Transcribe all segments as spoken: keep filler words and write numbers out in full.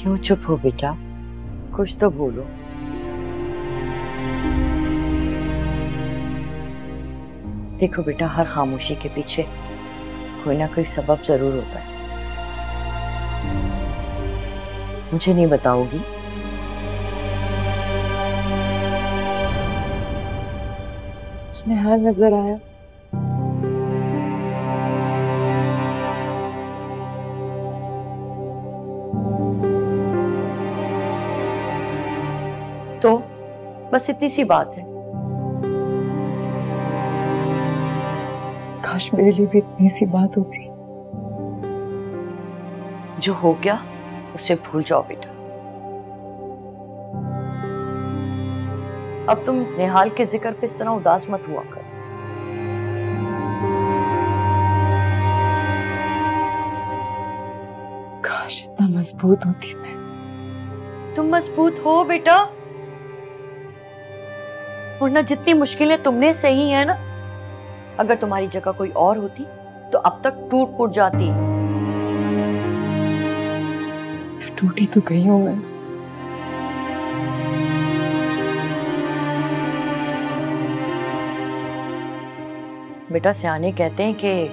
क्यों चुप हो बेटा, कुछ तो बोलो। देखो बेटा, हर खामोशी के पीछे कोई ना कोई सबब जरूर होता है। मुझे नहीं बताओगी? नेहाल नजर आया। तो बस इतनी सी बात है। काश मेरे लिए भी इतनी सी बात होती। जो हो गया उसे भूल जाओ बेटा। अब तुम नेहाल के जिक्र पे इस तरह उदास मत हुआ कर। काश इतना मजबूत होती मैं। तुम मजबूत हो बेटा, वरना जितनी मुश्किलें तुमने सही है ना, अगर तुम्हारी जगह कोई और होती तो अब तक टूट फूट जाती। तो टूटी तो गई हूं मैं। बेटा सियाने कहते हैं कि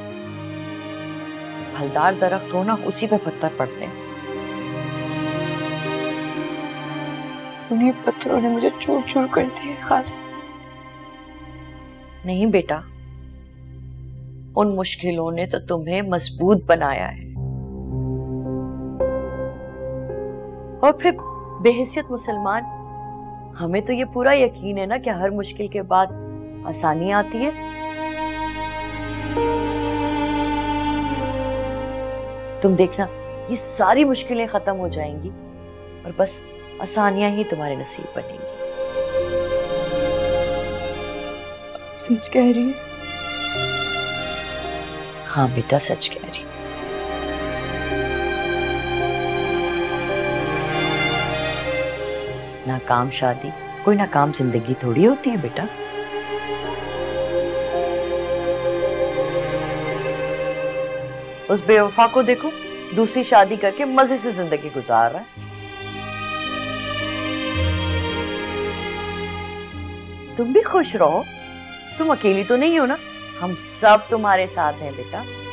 फलदार दरख्त हो ना, उसी पे पत्थर पड़ते हैं। उन्हीं पत्थरों ने मुझे चूर चूर कर दिए खाली। नहीं बेटा, उन मुश्किलों ने तो तुम्हें मजबूत बनाया है। और फिर बेहैसियत मुसलमान, हमें तो ये पूरा यकीन है ना कि हर मुश्किल के बाद आसानी आती है। तुम देखना, ये सारी मुश्किलें खत्म हो जाएंगी और बस आसानियां ही तुम्हारे नसीब बनेंगी। सच कह रही है? हाँ बेटा, सच कह रही। नाकाम शादी कोई नाकाम जिंदगी थोड़ी होती है बेटा। उस बेवफा को देखो, दूसरी शादी करके मजे से जिंदगी गुजार रहा है। तुम भी खुश रहो, तुम अकेली तो नहीं हो ना, हम सब तुम्हारे साथ हैं बेटा।